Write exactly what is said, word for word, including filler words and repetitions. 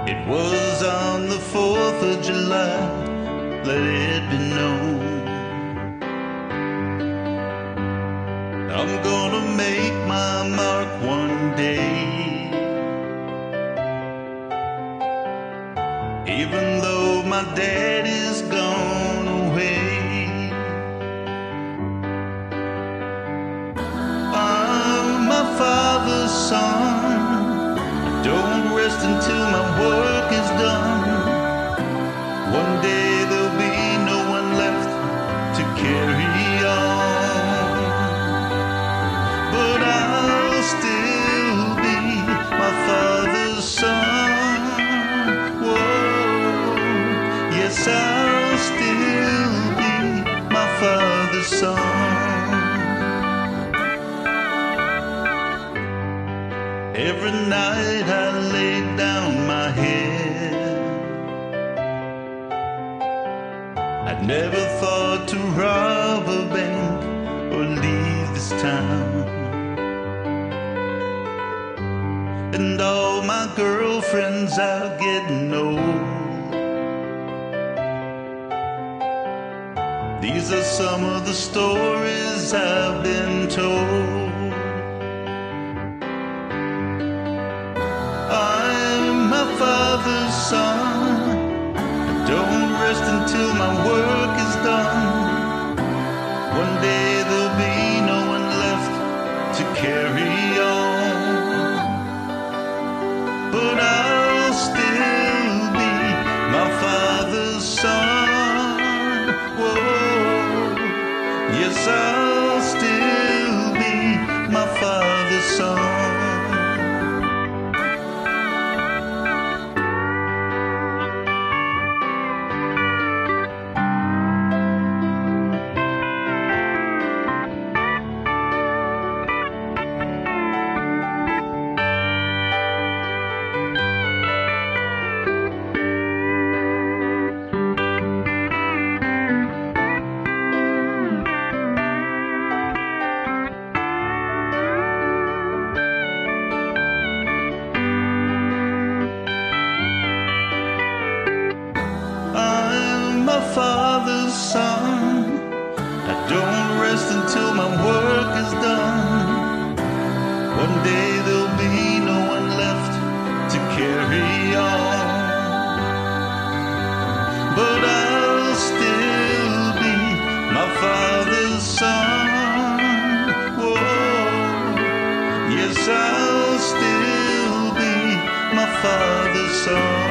It was on the fourth of July, let it be known. I'm gonna make my mark one day, even though my dad is gone away. I'm my father's son, don't rest until my work is done. One day there'll be no one left to carry on, but I'll still be my father's son. Whoa, yes, I'll still be my father's son. Every night I lay down my head, I'd never thought to rob a bank or leave this town. And all my girlfriends are getting old. These are some of the stories I've been told. Father's son, don't rest until my work is done. One day there'll be no one left to carry on, but I'll still be my father's son. Whoa, yes, I'll still be my father's son. Father's son, I don't rest until my work is done. One day there'll be no one left to carry on, but I'll still be my father's son. Whoa, yes, I'll still be my father's son.